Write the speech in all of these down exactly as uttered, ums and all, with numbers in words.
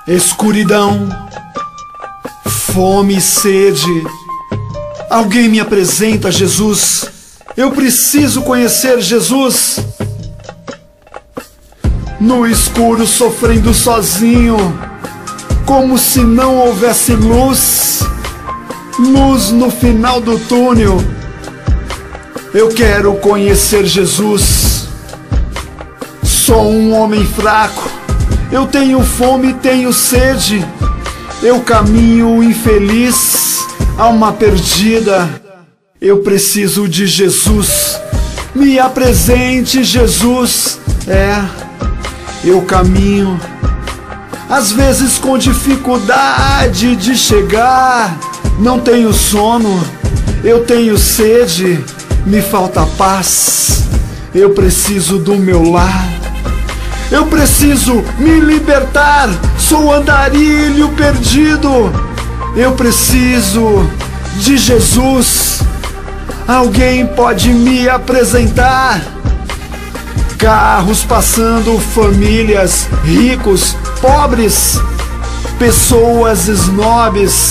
Escuridão, fome e sede. Alguém me apresenta Jesus. Eu preciso conhecer Jesus. No escuro, sofrendo sozinho, como se não houvesse luz, luz no final do túnel. Eu quero conhecer Jesus. Sou um homem fraco, eu tenho fome e tenho sede. Eu caminho infeliz, alma perdida. Eu preciso de Jesus. Me apresente, Jesus. É, eu caminho, às vezes com dificuldade de chegar. Não tenho sono, eu tenho sede, me falta paz. Eu preciso do meu lar. Eu preciso me libertar, sou andarilho perdido. Eu preciso de Jesus. Alguém pode me apresentar? Carros passando, famílias, ricos, pobres, pessoas snobs.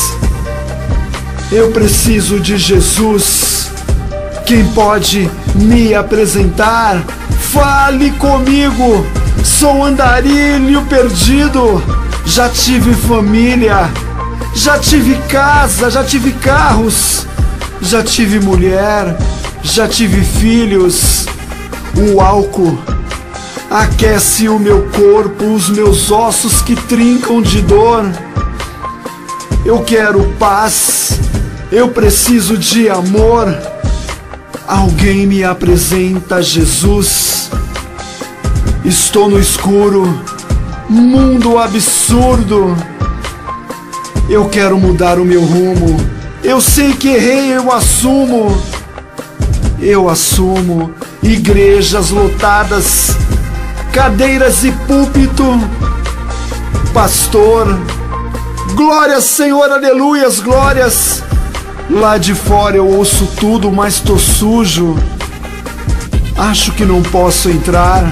Eu preciso de Jesus. Quem pode me apresentar? Fale comigo. Sou andarilho perdido. Já tive família, já tive casa, já tive carros, já tive mulher, já tive filhos. O álcool aquece o meu corpo, os meus ossos que trincam de dor. Eu quero paz, eu preciso de amor. Alguém me apresenta Jesus. Estou no escuro, mundo absurdo. Eu quero mudar o meu rumo. Eu sei que errei, eu assumo. Eu assumo. Igrejas lotadas, cadeiras e púlpito. Pastor, glórias, Senhor, aleluias, glórias. Lá de fora eu ouço tudo, mas tô sujo. Acho que não posso entrar.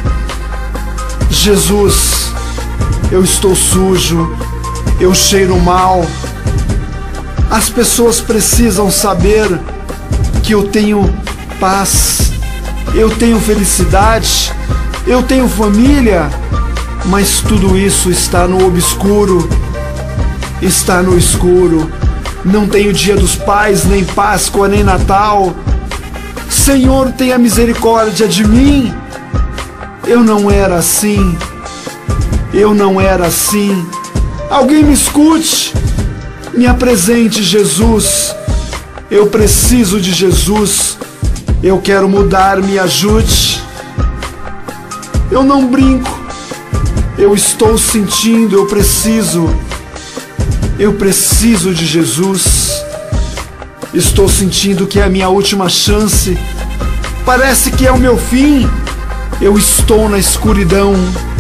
Jesus, eu estou sujo, eu cheiro mal. As pessoas precisam saber que eu tenho paz, eu tenho felicidade, eu tenho família, mas tudo isso está no obscuro, está no escuro. Não tenho Dia dos Pais, nem Páscoa, nem Natal. Senhor, tenha misericórdia de mim. Eu não era assim, eu não era assim. Alguém me escute, me apresente Jesus. Eu preciso de Jesus. Eu quero mudar, me ajude. Eu não brinco, eu estou sentindo, eu preciso. Eu preciso de Jesus. Estou sentindo que é a minha última chance. Parece que é o meu fim. Eu estou na escuridão.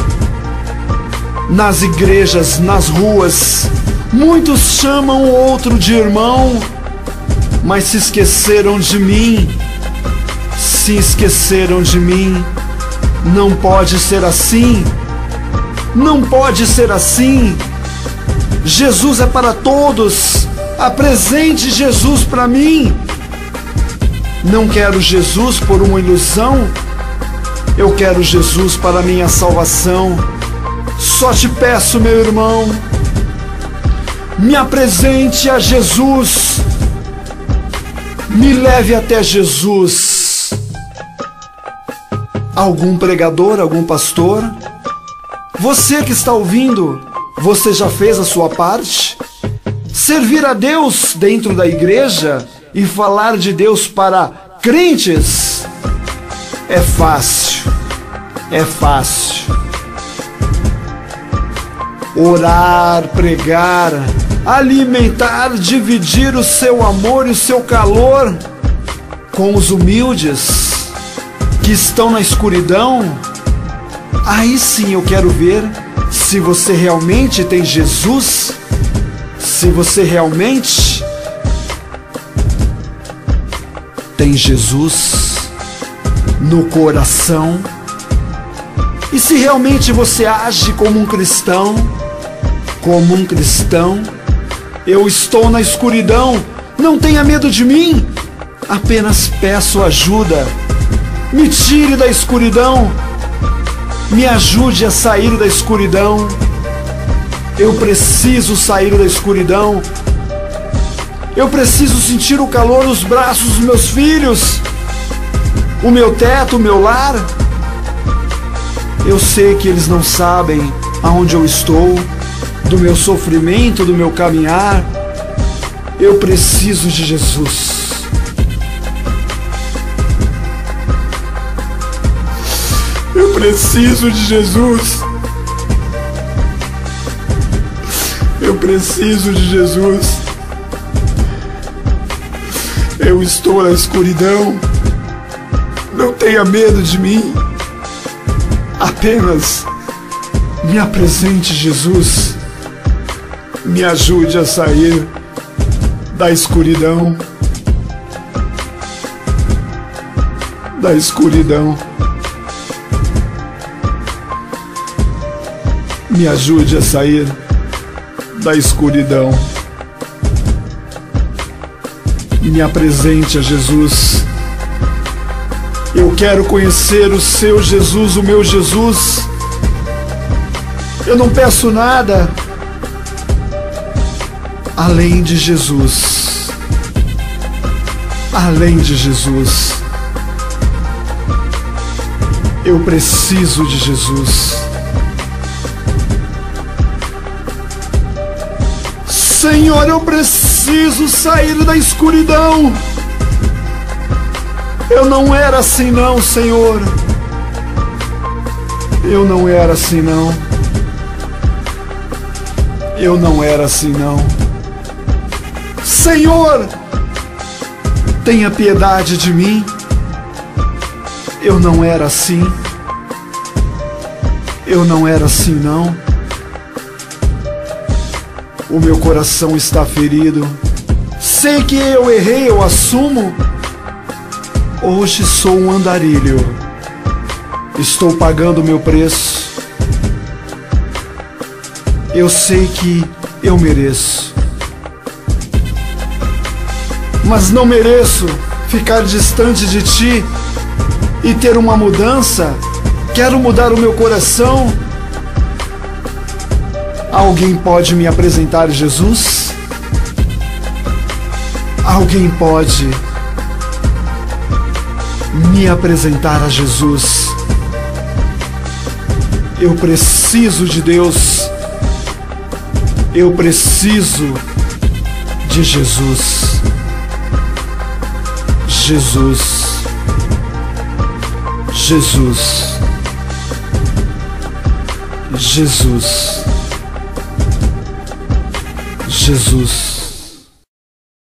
Nas igrejas, nas ruas, muitos chamam o outro de irmão, mas se esqueceram de mim. Se esqueceram de mim. Não pode ser assim. Não pode ser assim. Jesus é para todos. Apresente Jesus para mim. Não quero Jesus por uma ilusão. Eu quero Jesus para minha salvação. Só te peço, meu irmão, me apresente a Jesus. Me leve até Jesus. Algum pregador, algum pastor? Você que está ouvindo, você já fez a sua parte? Servir a Deus dentro da igreja e falar de Deus para crentes é fácil, é fácil. Orar, pregar, alimentar, dividir o seu amor e o seu calor com os humildes que estão na escuridão. Aí sim eu quero ver se você realmente tem Jesus, se você realmente tem Jesus no coração, e se realmente você age como um cristão. como um cristão. Eu estou na escuridão, não tenha medo de mim, apenas peço ajuda. Me tire da escuridão, me ajude a sair da escuridão. Eu preciso sair da escuridão. Eu preciso sentir o calor nos braços dos meus filhos, o meu teto, o meu lar. Eu sei que eles não sabem aonde eu estou, do meu sofrimento, do meu caminhar. Eu preciso de Jesus. Eu preciso de Jesus. Eu preciso de Jesus. Eu estou na escuridão. Não tenha medo de mim. Apenas me apresente Jesus. Me ajude a sair da escuridão. Da escuridão. Me ajude a sair da escuridão. Me apresente a Jesus. Eu quero conhecer o seu Jesus, o meu Jesus. Eu não peço nada além de Jesus. Além de Jesus. Eu preciso de Jesus. Senhor, eu preciso sair da escuridão. Eu não era assim não, Senhor. Eu não era assim não. Eu não era assim não. Senhor, tenha piedade de mim. Eu não era assim. Eu não era assim não. O meu coração está ferido. Sei que eu errei, eu assumo. Hoje sou um andarilho. Estou pagando o meu preço. Eu sei que eu mereço. Mas não mereço ficar distante de ti e ter uma mudança. Quero mudar o meu coração. Alguém pode me apresentar Jesus? Alguém pode me apresentar a Jesus? Eu preciso de Deus. Eu preciso de Jesus. Jesus. Jesus. Jesus. Jesus.